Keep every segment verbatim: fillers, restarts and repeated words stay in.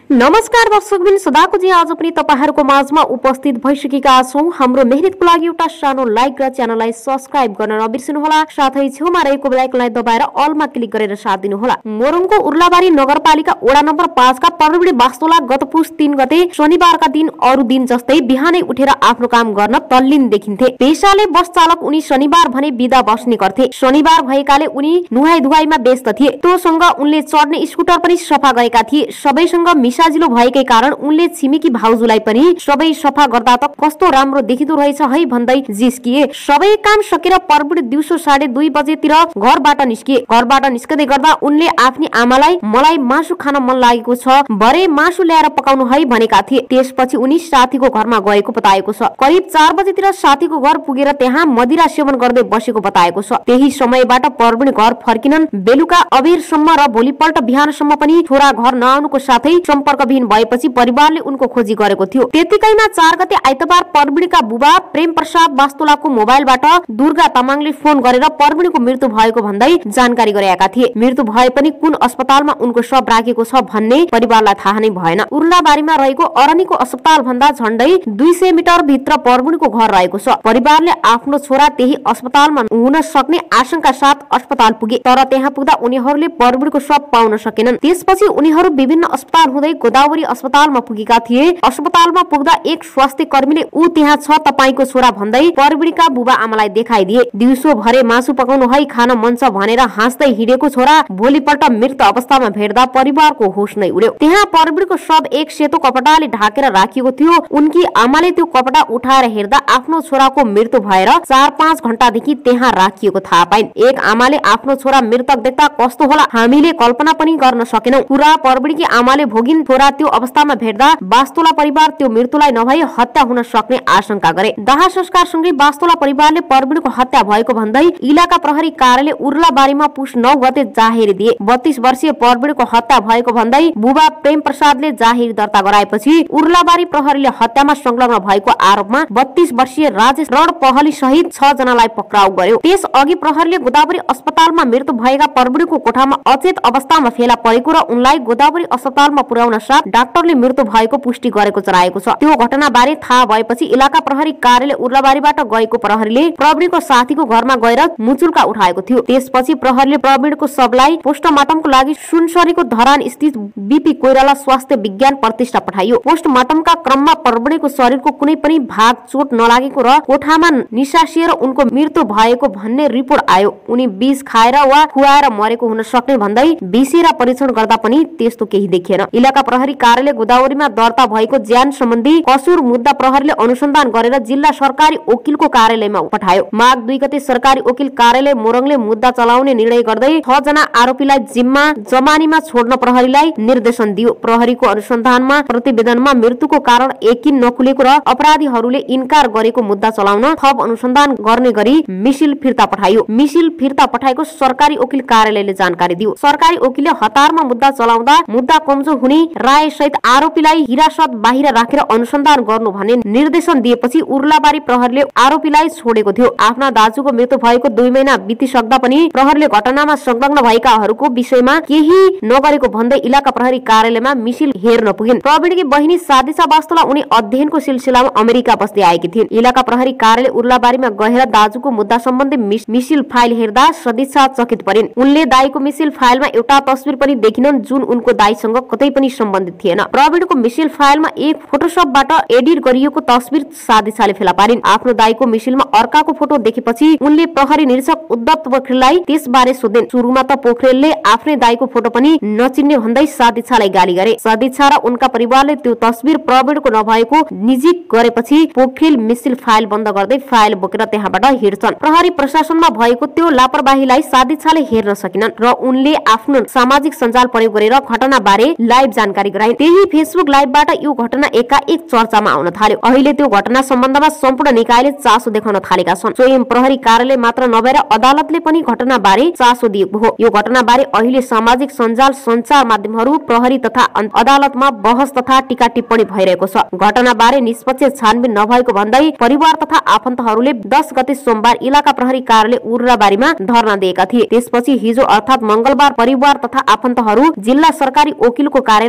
नमस्कार दर्शकबिन, सदाको जी आज पनि तपाईहरुको माझमा उपस्थित भइसकेका छौं। हाम्रो मेहनतको लागि एउटा सानो लाइक र च्यानललाई सब्स्क्राइब गर्न नबिर्सनु होला। साथै छेउमा रहेको बेल आइकनलाई दबाएर अलमा क्लिक गरेर साथ दिनु होला। मोरङको उर्लाबारी नगरपालिका वडा नम्बर पाँच का परबिडी वास्तोला गत पुस तीन गते शनिबारका दिन अरु दिन जस्तै बिहानै उठेर आफ्नो काम गर्न तल्लीन देखिन्थे। पेशाले बस चालक उनी शनिबार भने बिदा बस्ने गर्थे। शनिबार भएकाले उनी नुहाई धुवाईमा व्यस्त थिए। तोसँग उनले चढ्ने स्कुटर पनि सफा गरेका थिए। सबैसँग मिसाजिलो भएकै कारण उनले छिमेकी भाउजूलाई पनि सबै सफा गर्दा त कस्तो राम्रो देखिदो रहेछ है भन्दै जिस्किए। सबै काम सकेर परबिडी दिउँसो साढे दुई बजेतिर घरबाट निस्किए। घरबाट निस्कदै गर्दा उनले आफ्नी आमालाई मलाई मासु खान मन लागेको छ, भरे मासु ल्याएर पकाउनु है भनेका थिए। त्यसपछि उनी साथीको घरमा गएको बताएको छ। करिब चार बजेतिर साथीको घर पुगेर त्यहाँ मदिरा सेवन गर्दै बसेको बताएको छ। त्यही समयबाट परबिडी घर फर्किनन्। बेलुका अबेरसम्म र भोलिपल्ट बिहानसम्म पनि छोरा घर नआउनुको साथै सम्पर्कविहीन भएपछि परिवारले उनको खोजी गरेको थियो। त्यतिकैमा चार गते आइतबार परबिडीका बुबा प्रेम प्रसाद वास्तोलाको मोबाइलबाट दुर्गा तामाङले फोन गरेर परबिडीको मृत्यु भएको भन्दै जानकारी गराएका थिए। मृत्यु भए पनि कुन अस्पतालमा उनको शव राखेको छ भन्ने परिवारलाई थाहा नै भएन। उर्लाबारीमा रहेको अरनीको अस्पताल भन्दा झण्डै दुई सय मिटर भित्र परबिडीको घर रहेको छ। परिवारले आफ्नो छोरा त्यही अस्पतालमा हुन सक्ने आशंका साथ अस्पताल पुगे, तर त्यहाँ पुग्दा उनीहरूले परबिडीको शव पाउन सकेनन्। त्यसपछि उनीहरू विभिन्न अस्पताल हुँदै गोदावरी अस्पतालमा पुगेका थिए। अस्पतालमा पुग्दा एक स्वास्थ्य कर्मीले ऊ त्यहाँ छ तपाईको छोरा भन्दै परबिडीका बुबा आमालाई देखाइदिए। दिउँसो भरे मासु पकाउनु है, खान मन छ भनेर हाँस्दै हिँडेको छोरा भोलिपल्ट मृत अवस्थामा भेट्दा परिवारको होस नै उड्यो। त्यहाँ परबिडीको शव एक सेतो कपडाले ढाकेर राखिएको थियो। उनकी आमाले त्यो कपडा उठाएर हेर्दा आफ्नो छोराको मृत्यु भएर चार पाँच घण्टादेखि त्यहाँ राखिएको थाहा पाइन्। एक आमाले आफ्नो छोरा मृतक देख्दा कस्तो होला हामीले कल्पना पनि गर्न सकेनौं। पुरा परबिडीकी आमाले भोगिन छोरा त्यो अवस्थामा भेट्दा वास्तोला परिवार त्यो मृत्युलाई नभई हत्या हुन सक्ने आशंका गरे। दाह संस्कार सँगै वास्तोला परिवारले परबिडीको हत्या भएको भन्दै इलाका प्रहरी कार्यालय उर्लाबारीमा पुस नौ गते जाहेरी दिए। बत्तीस वर्षीय परबिडीको हत्या भएको भन्दै बुबा प्रेम प्रसादले जाहेरी दर्ता गराएपछि उर्लाबारी प्रहरीले हत्यामा संलग्न भएको आरोपमा बत्तीस वर्षीय राजेश रण पहली सहित छ जनालाई पक्राउ गर्यो। त्यस अघि प्रहरीले गोदावरी अस्पतालमा मृत्यु भएका परबिडीको कोठामा अचेत अवस्थामा फेला परेको र उनलाई गोदावरी अस्पतालमा पुर्याउन साथ डाक्टरले मृत्यु भएको पुष्टि गरेको जनाएको छ। त्यो घटनाबारे थाहा भएपछि इलाका प्रहरी कार्यालय उर्लाबारीबाट गएको प्रहरीले प्रवीणको साथीको घरमा गएर मुचुल्का उठाएको थियो। त्यसपछि प्रहरीले प्रवीणको शवलाई पोस्टमार्टमको लागि सुनसरीको धरान स्थित बीपी कोइराला स्वास्थ्य विज्ञान प्रतिष्ठान पठाइयो। पोस्टमार्टमका क्रममा प्रवीणको शरीरको कुनै पनि भाग चोट नलागेको र कोठामा निसासिएर उनको मृत्यु भएको भन्ने रिपोर्ट आयो। उनी विष खाएर वा खुवाएर मरेको हुन सक्ने भन्दै विषेरा परीक्षण गर्दा पनि त्यस्तो केही देखिएन। इलाका प्रहरी कार्यालय गोदावरीमा दर्ता भएको ज्यान सम्बन्धी कसुर मुद्दा प्रहरीले अनुसन्धान गरेर जिल्ला सरकारी वकिलको कार्यालयमा पठायो। माघ दुई गते सरकारी वकिल कार्यालय मोरङले मुद्दा चलाउने निर्णय गर्दै छ जना आरोपीलाई जिम्मा जमानीमा छोड्न प्रहरीलाई निर्देशन दियो। प्रहरीको अनुसन्धानमा प्रतिवेदनमा मृत्युको कारण यकिन नखुलेको र अपराधीहरूले इन्कार गरेको मुद्दा चलाउन थप अनुसन्धान गर्ने गरी मिसिल फिर्ता पठाइयो। मिसिल फिर्ता पठाएको सरकारी वकिल कार्यालयले जानकारी दियो। सरकारी वकिलले हतारमा मुद्दा चलाउँदा मुद्दा कमजोर हुने राय सहित आरोपीलाई हिरासत बाहिर राखेर अनुसन्धान गर्नु भन्ने निर्देशन दिएपछि उर्लाबारी प्रहरीले आरोपीलाई छोडेको थियो। आफ्ना दाजुको मृत्यु भएको दुई महिना बितिसक्दा पनि प्रहरीले घटनामा संलग्न भएकाहरूको विषयमा केही नगरेको भन्दै इलाका प्रहरी कार्यालयमा मिसिल हेर्न पुगिन्। प्रवीणकी बहिनी सादिसा वास्तोला उनी अध्ययनको सिलसिलामा अमेरिका बस्दै आएकी थिइन्। इलाका प्रहरी कार्यालय उर्लाबारीमा गएर दाजुको मुद्दा सम्बन्धी मिसिल फाइल हेर्दा सदिच्छा चकित परिन्। उनले दाइको मिसिल फाइलमा एउटा तस्बिर पनि देखिनन् जुन उनको दाइसँग कतै पनि सम्बन्धित थिएन। प्रवीणको मिसिल फाइलमा एक फोटोशपबाट एडिट गरिएको तस्बिर सादिछाले फेला पारिन्। आफ्नो दाइको मिसिलमा अर्काको फोटो देखेपछि उनले प्रहरी निरीक्षक उद्धव पोखरेललाई त्यसबारे सोधिन्। सुरुमा त पोखरेलले आफ्नै दाइको फोटो पनि नचिन्ने भन्दै सादिछालाई गाली गरे। सादिछा र उनका परिवारले त्यो तस्बिर प्रवीणको नभएको निजी गरेपछि पोखरेल मिसिल फाइल बन्द गर्दै फाइल बोकेर त्यहाँबाट हिँड्छन्। प्रहरी प्रशासनमा भएको त्यो लापरवाहीलाई सादिछाले हेर्न सकिनन् र उनले आफ्नो सामाजिक सञ्जाल प्रयोग गरेर घटनाबारे लाइभ जानकारी गराइन्। त्यही फेसबुक लाइभबाट यो घटना एकाएक चर्चामा आउन थाल्यो। अहिले त्यो घटना सम्बन्धमा सम्पूर्ण निकायले चासो देखाउन थालेका छन्। स्वयं प्रहरी कार्यालय मात्र नभएर अदालतले पनि घटनाबारे चासो दिएको हो। यो घटनाबारे अहिले सामाजिक सञ्जाल सञ्चार माध्यमहरू प्रहरी तथा अदालतमा बहस तथा टीका टिप्पणी भइरहेको छ। घटनाबारे निष्पक्ष छानबिन नभएको भन्दै परिवार तथा आफन्तहरूले दस गते सोमबार इलाका प्रहरी कार्यालय उर्लाबारीमा धरना दिएका थिए। त्यसपछि हिजो अर्थात मंगलबार परिवार तथा आफन्तहरू जिल्ला सरकारी वकिलको कार्यालय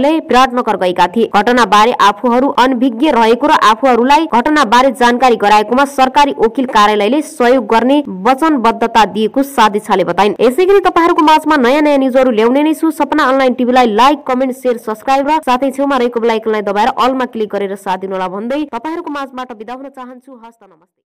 भन्दै विराटनगर गएका थिए। घटना बारे आफूहरू अनभिज्ञ रहेको र आफूहरूलाई घटना बारे जानकारी गराएकोमा सरकारी वकिल कार्यालयले सहयोग गर्ने वचनबद्धता दिएको साधेछाले बताइन्। यसैगरी तपाईहरुको माझमा नयाँ नयाँ न्युजहरू ल्याउने नै छु। सपना अनलाइन टिभीलाई लाइक, कमेन्ट, शेयर, सब्स्क्राइब र साथै छेउमा रहेको बेल आइकनलाई दबाएर अलमा क्लिक गरेर साथ दिनुहोला भन्दै तपाईहरुको माझबाट बिदा हुन चाहन्छु। हस्त नमस्ते।